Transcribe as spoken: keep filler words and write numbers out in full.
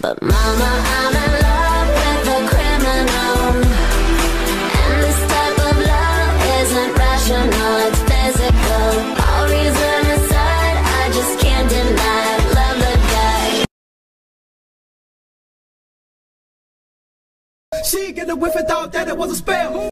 But mama, I'm in love with a criminal, and this type of love isn't rational, it's physical. All reason aside, I just can't deny, love the guy. She get a whiff and thought that it was a spell.